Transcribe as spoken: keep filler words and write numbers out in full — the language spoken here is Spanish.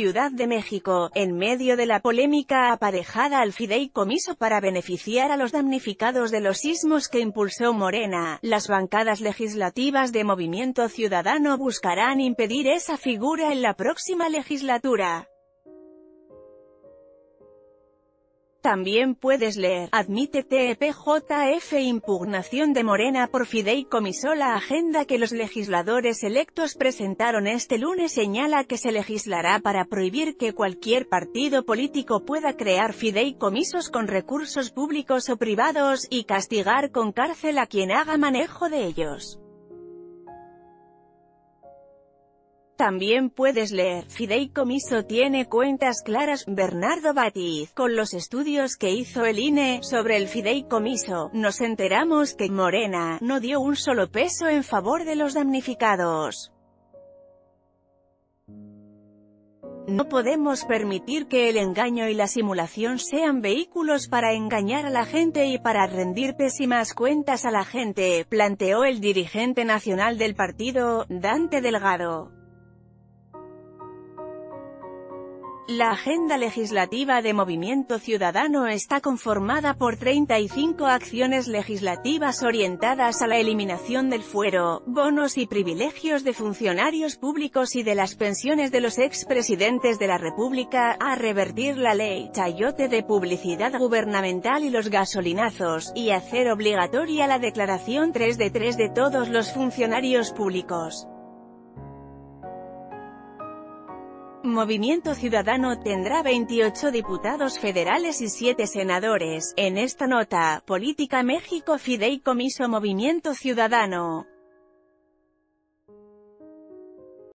Ciudad de México, en medio de la polémica aparejada al fideicomiso para beneficiar a los damnificados de los sismos que impulsó Morena. Las bancadas legislativas de Movimiento Ciudadano buscarán impedir esa figura en la próxima legislatura. También puedes leer, admite T P J F impugnación de Morena por fideicomiso. La agenda que los legisladores electos presentaron este lunes señala que se legislará para prohibir que cualquier partido político pueda crear fideicomisos con recursos públicos o privados, y castigar con cárcel a quien haga manejo de ellos. También puedes leer, fideicomiso tiene cuentas claras. Bernardo Batiz, con los estudios que hizo el I N E sobre el fideicomiso, nos enteramos que Morena no dio un solo peso en favor de los damnificados. No podemos permitir que el engaño y la simulación sean vehículos para engañar a la gente y para rendir pésimas cuentas a la gente, planteó el dirigente nacional del partido, Dante Delgado. La agenda legislativa de Movimiento Ciudadano está conformada por treinta y cinco acciones legislativas orientadas a la eliminación del fuero, bonos y privilegios de funcionarios públicos y de las pensiones de los expresidentes de la República, a revertir la ley Chayote de publicidad gubernamental y los gasolinazos, y hacer obligatoria la declaración tres de tres de todos los funcionarios públicos. Movimiento Ciudadano tendrá veintiocho diputados federales y siete senadores. En esta nota, Política México Fideicomiso Movimiento Ciudadano.